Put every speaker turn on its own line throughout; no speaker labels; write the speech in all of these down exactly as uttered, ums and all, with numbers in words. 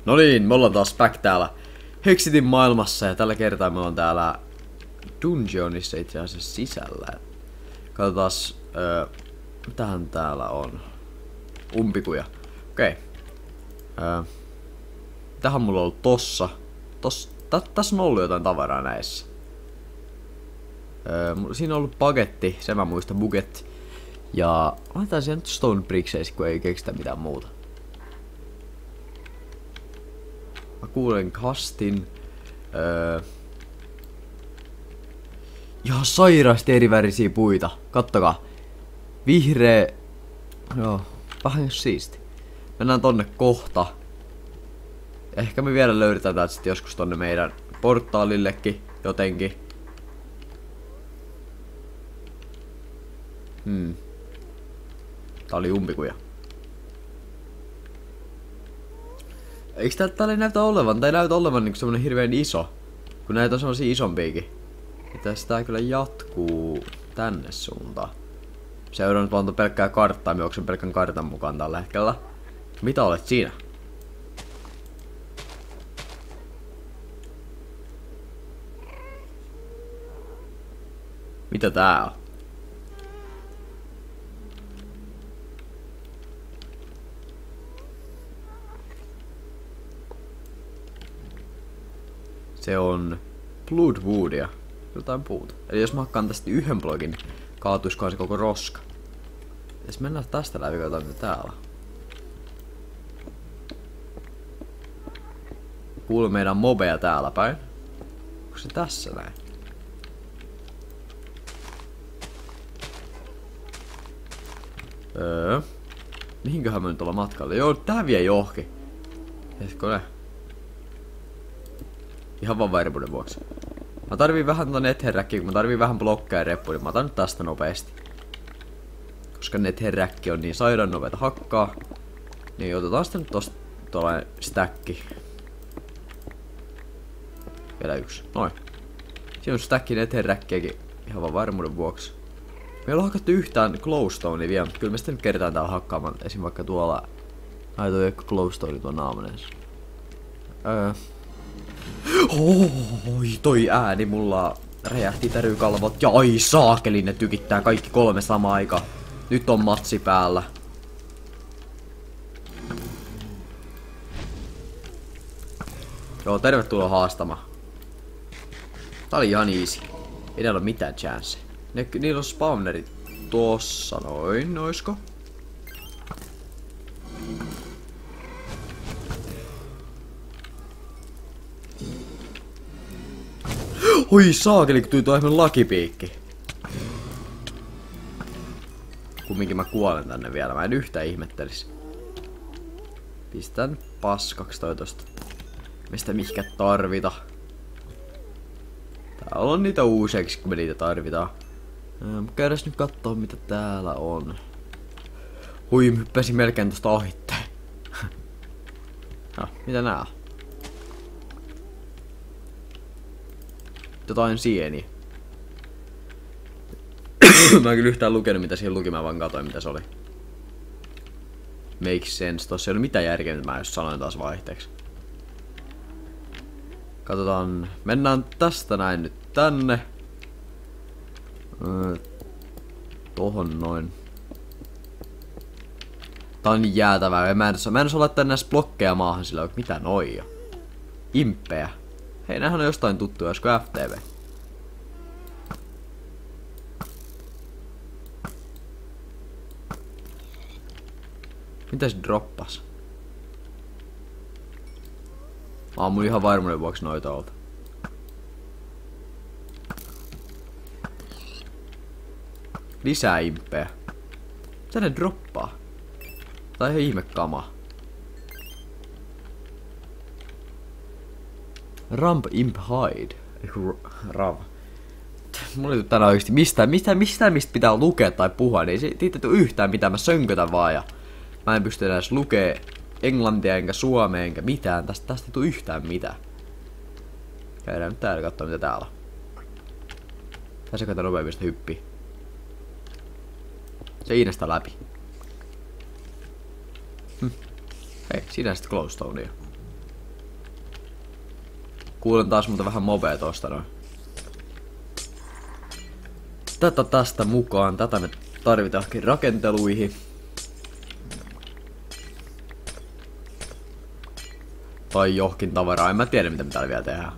No niin, me ollaan taas back täällä Hexitin maailmassa ja tällä kertaa me ollaan täällä Dungeonissa itse asiassa sisällä. Katsotaan, öö, mitähän täällä on. Umpikuja. Okei. Okay. Öö, mitähän mulla on ollut tossa? Tos, tä, tässä on ollut jotain tavaraa näissä. Öö, siinä on ollut paketti, se mä muistan, buget. Ja laitetaan siihen nyt stone brickseiksi, kun ei keksitä mitään muuta. Mä kuulen kastin. Öö, ihan sairaasti erivärisiä puita. Kattokaa. Vihreä. Joo, vähän siisti. Mennään tonne kohta. Ehkä me vielä löydetään täältä sitten joskus tonne meidän portaalillekin jotenkin. Hmm. Tää oli umpikuja. Eiks tää täällä ei näytä olevan? Tää ei näytä olevan niinku semmonen hirveen iso. Kun näitä on semmosia isompiakin. Ja tästä tää kyllä jatkuu tänne suuntaan. Seuraan nyt vaan pelkkää karttaa, mä juoksen pelkän kartan mukaan tällä hetkellä. Mitä olet siinä? Mitä tää on? Se on Bloodwoodia. Jotain puuta. Eli jos mä hakkaan tästä yhden blogin, niin kaatuiskohan se koko roska. Jos mennään tästä läpi, katsotaan mitä täällä. Kuuluu meidän mobeja täällä päin. Onko se tässä näin? Öö. Mihinköhän me nyt ollaan matkalla? Joo, tää vie johonkin. Hetko ne? Ihan vaan varmuuden vuoksi. Mä tarviin vähän ton netherräkkiä, kun mä tarviin vähän blokkeja ja reppuja, niin mä otan nyt tästä nopeasti. Koska netherräkki on niin sairaan nopeeta hakkaa. Niin otetaan sitten nyt tosta tollanen stäkki. Vielä yksi. Noin. Siinä on stäkki netherräkkiäkin ihan vaan varmuuden vuoksi. Me ei ole hakattu yhtään glowstonea vielä, mutta kyllä me sitten nyt kerätään täällä hakkaamaan. Esim. Vaikka tuolla. Ai toi joku glowstone tuon naamanensa. Öö. Oi, toi ääni mulla räjähti tärykalvot ja ai saakeli, ne tykittää kaikki kolme samaan aikaan. Nyt on matsi päällä. Joo, tervetuloa haastamaan. Tää oli ihan easy. Ei näillä ole mitään chance. Ne, niillä on spawnerit tossa noin, oisko? Oi saakeli, kun tuli tuohon lakipiikki. Kumminkin mä kuolen tänne vielä, mä en yhtään ihmettelis. Pistän paskaksi toi tosta. Mistä mihkä tarvita. Täällä on niitä uuseiksi, kun me niitä tarvitaan. Käydäs nyt kattoo mitä täällä on. Hui, mä hyppäsin melkein tosta ohitteen. No, mitä nää on? Jotain sieniä. Mä en kyllä yhtään lukenut mitä siihen luki, mä vaan katoin mitä se oli. Makes sense, tossa ei ole mitään järkeä, mitä mä just sanoin taas vaihteeksi. Katsotaan, mennään tästä näin nyt tänne. Öö, tohon noin. Tää on niin jäätävää, mä en, mä en osaa laittaa näissä blokkeja maahan sillä on mitä noija. Impeä. Hei, näähän on jostain tuttuja, olisiko F T V? Mitä se droppas? Mä oon mun ihan varmuuden vuoksi noita olta. Lisää impeä. Mitä ne droppaa? Tää on ihan ihme kama. Ramp imp hide. Eiku rav. Mulla ei tuu tänään oikeesti mistään, mistään, mistään mistä pitää lukea tai puhua, niin ei siitä tuu yhtään mitään, mä sönkötän vaan ja mä en pysty enää edes lukee englantia enkä suomea enkä mitään, tästä, tästä ei tuu yhtään mitään. Käydään nyt täällä kattoo mitä täällä on. Tässä kato nopeammista hyppii. Seinästä läpi. Hm. Hei, siinä sitten glowstonea. Kuulen taas muuta vähän mobea tosta noin. Tätä tästä mukaan. Tätä me tarvitaankin rakenteluihin. Tai johonkin tavaraa. En mä tiedä mitä me täällä vielä tehdään.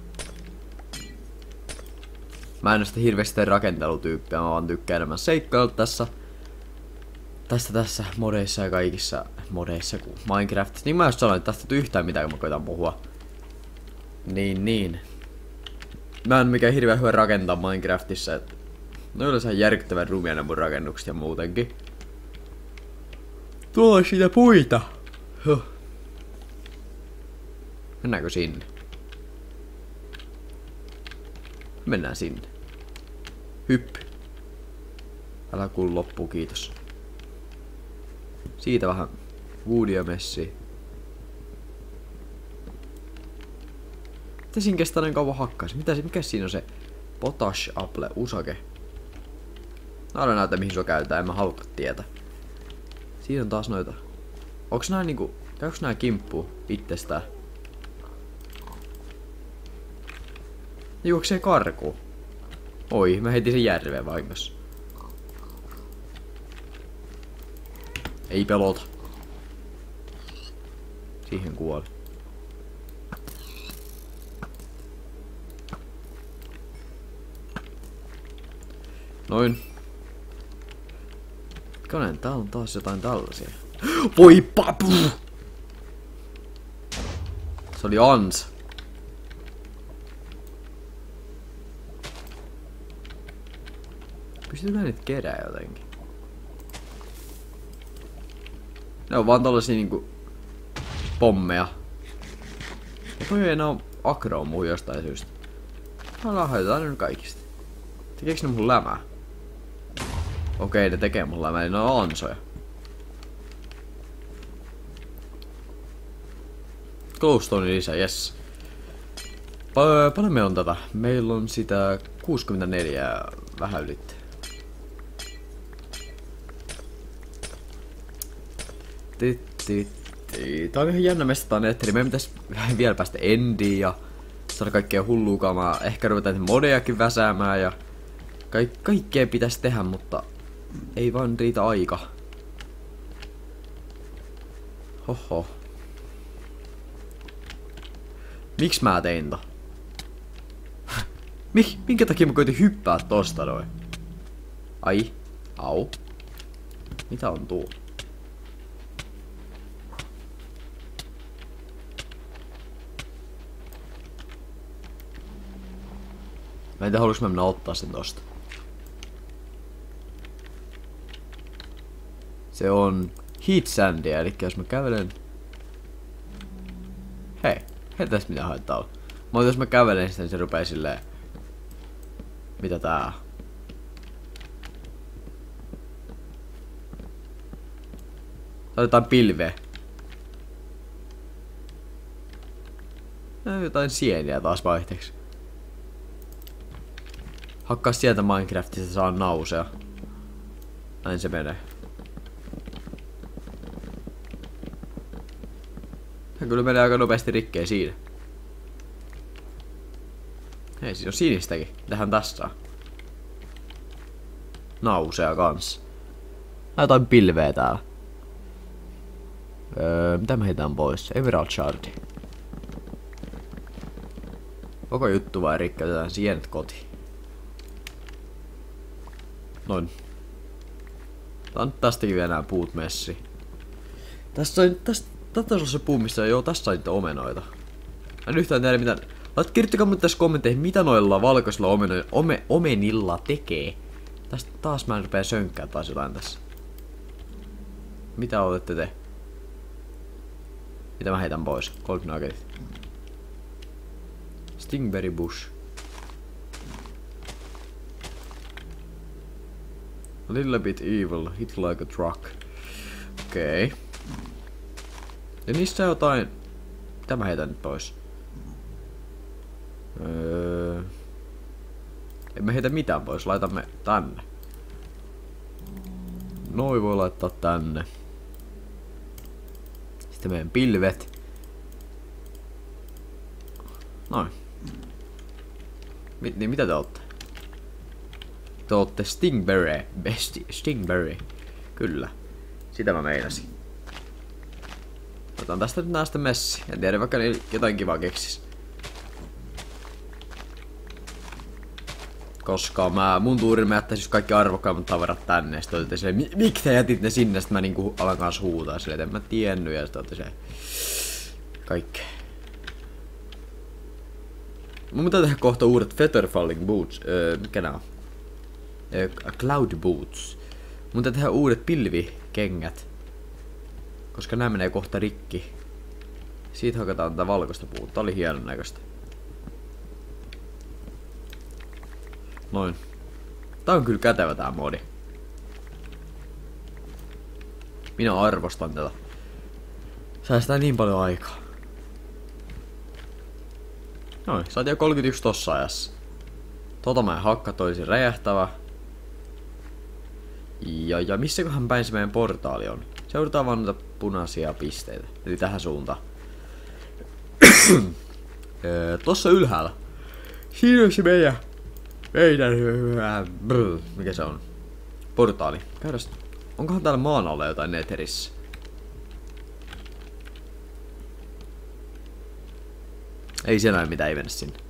Mä en oo sitä hirveästi rakentelutyyppiä. Mä vaan tykkään enemmän seikkailla tässä. Tässä tässä modeissa ja kaikissa modeissa kuin Minecraftissa. Niin mä just sanoin, että tästä ei yhtään mitään kun mä koitan puhua. Niin niin. Mä en mikään hirveän hyvä rakentaa Minecraftissa. Et no yleensä järkyttävän rumia ne mun rakennukset ja muutenkin. Tuolla on siitä puita. Huh. Mennäänkö sinne? Mennään sinne. Hyppy. Älä kuulu loppuun, kiitos. Siitä vähän woodia messiä. Mitä siinä kestää näin kauan hakkaisi? Mitä se, mikä siinä on se potash apple usake? Aina näytä mihin se käytetään, en mä halua tietää. Siinä on taas noita. Onks nää niinku, käykö nää kimppuu itsestään? Juoksee karkuun. Oi, mä heitin sen järveen vahingossa. Ei pelota. Siihen kuoli. Noin. Kanen, täällä on taas jotain tällaisia. Voi papu! Se oli ans. Pystytään nyt kerää jotenkin. Ne on vaan tollasia niinku pommeja. Ja toi ei enää oo agroa muu jostain syystä. Mä lahjoitetaan nyt kaikista. Tekeekö ne mun lämää? Okei, ne tekee mun lämää, eli ne on ansoja. Glowstone lisää, yes. Pa paljon meillä on tätä? Meillä on sitä kuusikymmentäneljä vähän ylitte. Tää on ihan jännä mestataan ettei meidän pitäis vielä päästä endiin ja saada kaikkea hullua kamaa. Ehkä ruvetaan modejakin väsäämään ja kaik kaikkea pitäis tehdä, mutta ei vaan riitä aika. Hoho. Miks mä tein to? Mik, minkä takia mä koitin hyppää tosta noin? Ai. Au. Mitä on tuo? Mä en tiedä haluuks mä mennä ottaa sen tosta. Se on heat sandia, eli jos mä kävelen... Hei, hei tästä mitä haittaa olla. Mutta jos mä kävelen sitä, niin se rupee silleen... Mitä tää? Tää on jotain pilveä. No, jotain sieniä taas vaihteeksi. Hakkaa sieltä Minecraftista, saa nausea. Näin se menee. Ja kyllä menee aika nopeasti rikkeen siinä. Hei, siinä on sinistäkin. Mitähän tässä saa? Nausea kans. Nää jotain pilveä täällä. Öö, mitä mä heitän pois? Emerald Shardi. Koko juttu vai rikkäytetään sienet kotiin. Noin. Tää on tästäkin vielä nää puut messi. Tässä on, tästä, tästä on se puu, missä joo, tässä on niitä omenoita. En yhtään tiedä mitä... Lait, kirjoittakaa mut tässä kommentteihin, mitä noilla valkoisilla omeno, ome, omenilla tekee. Tästä taas mä en rupea sönkkää taas jotain tässä. Mitä olette te? Mitä mä heitän pois? Gold nugget. Stingberry bush. A little bit evil, hit like a truck. Okei. Okay. Ja niissä on jotain... Mitä mä heitän nyt pois? Öö... En mä heitä mitään pois, laitamme tänne. Noi voi laittaa tänne. Sitten meidän pilvet. Noin. Mit, niin mitä te ootte? Te ootte Stingberry. Besti. Stingberry. Kyllä. Sitä mä meinasin. Otan tästä nyt näistä messi. En tiedä vaikka niin jotain kivaa keksis. Koska mä, mun tuurin mä jättäisin kaikki arvokkaimmat tavarat tänne. Ja sit olette silleen, miksi te jätit ne sinne? Sit mä niinku alan kanssa huutaa silleen, en mä tiennyt. Ja sit olette silleen, kaikkea. Mun pitää tehdä kohta uudet Featherfalling Boots. Öö, mikä nää on? Öö, Cloud Boots. Mun pitää tehdä uudet pilvikengät. Koska nää menee kohta rikki. Siitä hakataan tätä valkoista puuta. Tää oli hienon näköistä. Noin. Tää on kyllä kätevä tää modi. Minä arvostan tätä. Säästää niin paljon aikaa. Noin, saatiin jo kolmekymmentäyksi tossa ajassa. Tota mä en hakka, toisin räjähtävä. Ja, ja missäköhän päin se meidän portaali on? Seurataan vaan noita punaisia pisteitä. Eli tähän suuntaan. öö, tossa ylhäällä. Siinä on se meidän... Meidän... Brr, mikä se on? Portaali. Käydäs. Onkohan täällä maan alla jotain Netherissä? Ei siellä ole mitään, ei mennä sinne.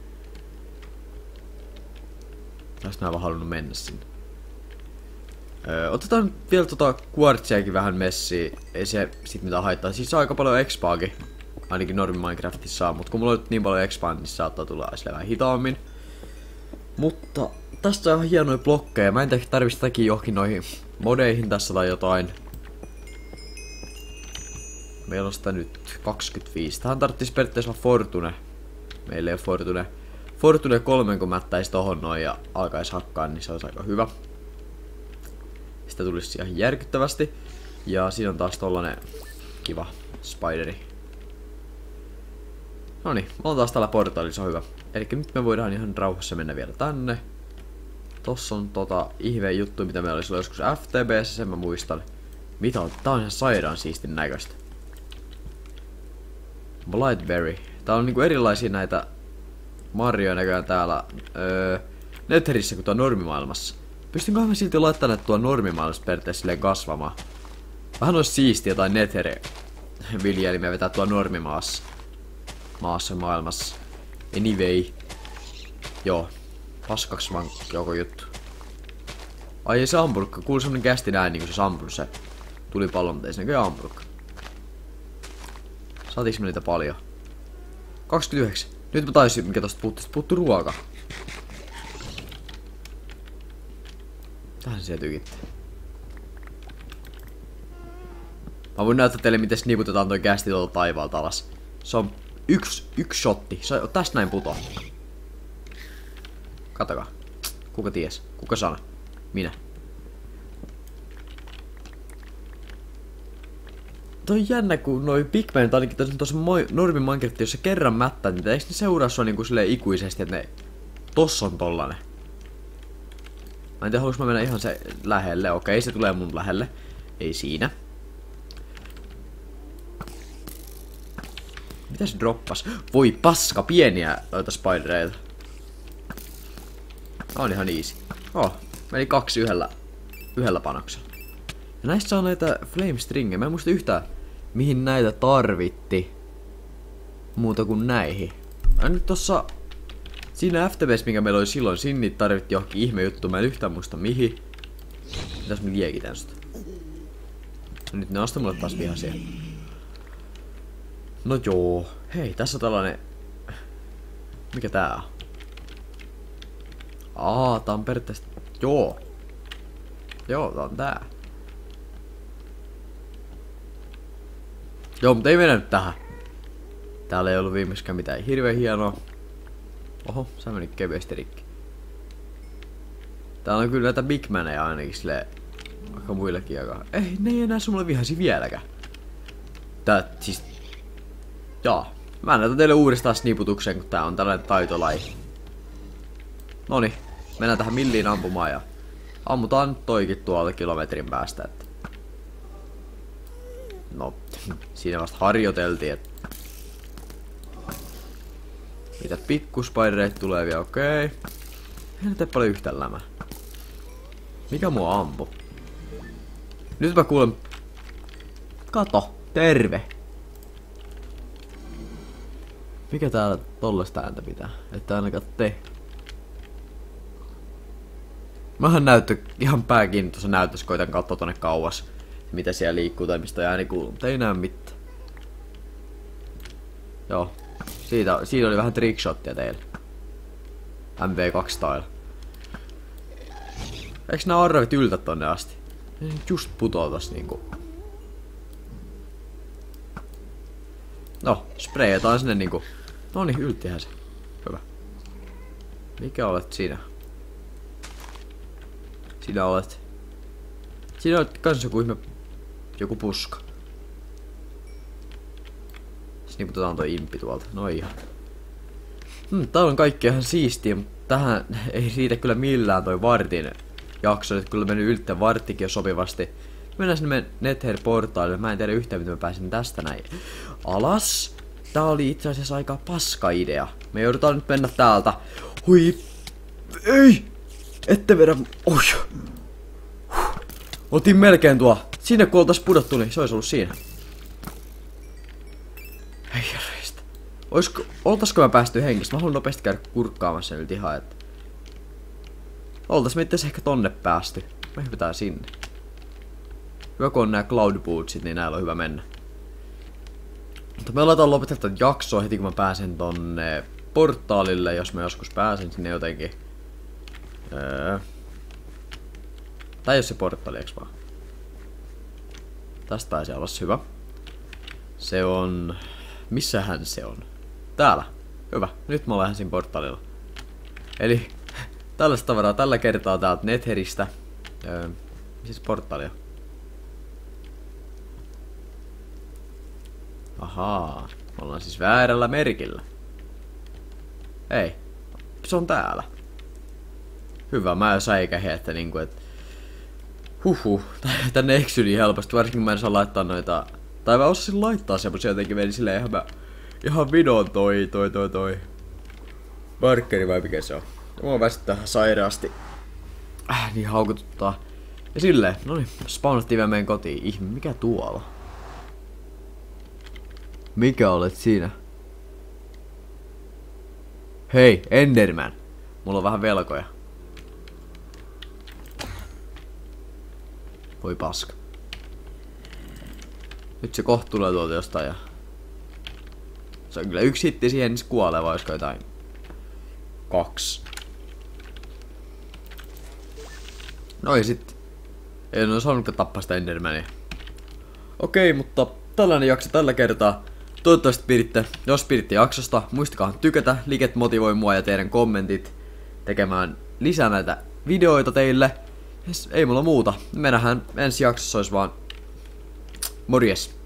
Tästä mä vaan halunnut mennä sinne. Öö, otetaan vielä tota kuartsiakin vähän messiä. Ei se sit mitään haittaa. Siis saa aika paljon expaakin. Ainakin normi Minecraftissa saa. Mut kun mulla on niin paljon expaa, niin saattaa tulla sille vähän hitaammin. Mutta tästä on hienoja blokkeja. Mä en tiedä tarvitsi takia johonkin noihin modeihin tässä tai jotain. Meillä on sitä nyt kaksikymmentäviisi. Tähän tarvitsisi periaatteessa olla Fortune. Meillä ei ole Fortune. Fortune kolme, kun mättäisi tohon noin ja alkaisi hakkaa, niin se olisi aika hyvä. Sitä tulisi ihan järkyttävästi. Ja siinä on taas tollanen kiva spideri. Noniin, me ollaan taas täällä portaalilla, se on hyvä. Eli nyt me voidaan ihan rauhassa mennä vielä tänne. Tossa on tota ihmeen juttu, mitä meillä oli silloin joskus F T B:ssä, sen mä muistan. Mitä on? Tää on ihan sairaan siistin näköistä. Blightberry. Tää on niinku erilaisia näitä marjoja näköjään täällä öö, Netherissä kuin tuo normimaailmassa. Pystynköhän mä silti laittamaan tuo normimaailmassa periaatteessa silleen kasvamaan? Vähän olisi siistiä tai Nether viljelimiä vetää tuo normimaassa. Maassa maailmassa. Anyway. Joo. Paskaks vaan joko juttu. Ai ei se ampurukka. Kuului semmonen kästi näin niinku se ampui se tulipallon, mutta ei se näköjään ampurukka. Saatiinko me niitä paljon? kaksikymmentäyhdeksän. Nyt mä taisin, mikä tosta puuttuu. Puuttuu ruoka. Tähän se tykitti. Mä voin näyttää teille, miten niputetaan toi kästi tuolta taivaalta alas. Se on yksi, yksi shotti. Se on tästä näin putoa. Katokaa. Kuka ties? Kuka sana? Minä. Toi on jännä, kun noi pigmenit ainakin tuossa normi Minecraft, jos sä kerran mättää niitä, eikö ne seuraa sua niinku silleen ikuisesti, että ne... Tossa on tollanen. Mä en tiedä, haluais mä mennä ihan se lähelle. Okei, se tulee mun lähelle. Ei siinä. Mitä se droppas? Voi paska, pieniä noita spidereita. On ihan easy. Oh, meni kaksi yhdellä, yhdellä panoksella. Ja näissä on näitä flame stringejä. Mä en muista yhtään, mihin näitä tarvitti. Muuta kuin näihin. Ja nyt tossa... Siinä F T V:ssä, mikä meillä oli silloin, siinä niitä tarvitti johonkin ihme juttu. Mä en yhtään muista mihin. Mitäs mä liekitän sitä? No nyt ne astaa mulle taas vihaisia. No joo. Hei, tässä on tällainen... Mikä tää on? Aa, tää on periaatteessa... Joo. Joo, tää on tää. Joo, mutta ei mennä nyt tähän. Täällä ei ollut viimeiskään mitään hirveän hienoa. Oho, sä meni kevyesti rikki. Täällä on kyllä näitä bigmaneja ainakin silleen... Vaikka muillekin aika... Ei, ne ei enää sulle vihasi vieläkään. Tää siis... Jaa. Mä näytän teille uudestaan sniputuksen, kun tää on tällainen taitolaji. Noni, mennään tähän milliin ampumaan ja... Ammutaan toikin tuolta kilometrin päästä, että... No, siinä vasta harjoiteltiin, että... Mitä pikkuspaireita tulee vielä, okei. Okay. En tee paljon yhtään lämää. Mikä mua ampu? Nyt mä kuulen... Kato, terve! Mikä täällä tollaista ääntä pitää? Että ainakaan te. Mähän näyttö ihan pää kiinni tuossa näytössä, koitan katsoa tonne kauas. Mitä siellä liikkuu tai mistä ääni kuuluu, mutta ei näe mitään. Joo. Siitä, siitä oli vähän trickshottia teillä. M V kaksi style. Eiks nää arvit yltä tonne asti? Just putoo tossa niinku. No, sprayataan sinne niinku. Noniin, ylttihän se. Hyvä. Mikä olet sinä? Sinä olet... Sinä olet kans joku ihme... Joku puska. Sitten niputetaan toi impi tuolta. No ihan. Hmm, tää on kaikki ihan siistiä, mutta tähän ei riitä kyllä millään toi vartin jakso. Nyt kyllä mennyt yltä varttikin jo sopivasti. Mennään sinne Nether-portaalille. Mä en tiedä yhtään, miten mä pääsin tästä näin alas. Tää oli itse asiassa aika paska idea. Me joudutaan nyt mennä täältä. Hui. Ei! Ette vedä... Oi. Huh. Oltiin melkein tuo. Sinne kun oltais pudottu, niin se olisi ollut siinä. Ei herreistä. Oisko... Oltaisiko mä päästy hengissä? Mä haluan nopeasti käydä kurkkaamassa nyt ihan, että... Oltais me itse ehkä tonne päästy. Me hypätään sinne. Hyvä kun on nää cloud bootsit, niin näillä on hyvä mennä. Mutta me aletaan lopettaa tätä jaksoa heti kun mä pääsen tonne portaalille, jos mä joskus pääsen sinne jotenkin. Öö. Tai jos se portaali, eiks vaan? Tästä pääsee alas, hyvä. Se on... Missähän se on? Täällä. Hyvä. Nyt mä olen siinä portaalilla. Eli tällaista tavaraa tällä kertaa täältä Netheristä. Öö. Missä portaali on? Ahaa. Me ollaan siis väärällä merkillä. Ei. Se on täällä. Hyvä, mä en säikähe, että niinku et... Huhhuh, tänne eksy niin helposti, varsinkin mä en saa laittaa noita... Tai mä osasin laittaa semmosia jotenkin meni silleen ihan mä... Ihan vinoon toi, toi, toi, toi... Markkeri vai mikä se on? Mua väsyttää sairaasti. Äh, niin haukututtaa. Ja silleen, noniin, spawnattiin vielä meidän kotiin. Ihme, mikä tuolla? Mikä olet siinä? Hei, Enderman. Mulla on vähän velkoja. Voi paska. Nyt se kohta tulee tuolta jostain ja... Se on kyllä yksi hitti siihen, niin se kuolee, vai olisiko jotain... Kaksi. No ja sit... En oo saanutkaan tappaa sitä Endermania. Okei, mutta tällainen jakso tällä kertaa. Toivottavasti piditte, jos piditte jaksosta, muistakaa tykätä, liket motivoi mua ja teidän kommentit tekemään lisää näitä videoita teille. Ei mulla muuta. Me nähdään ensi jaksossa, olisi vaan morjes.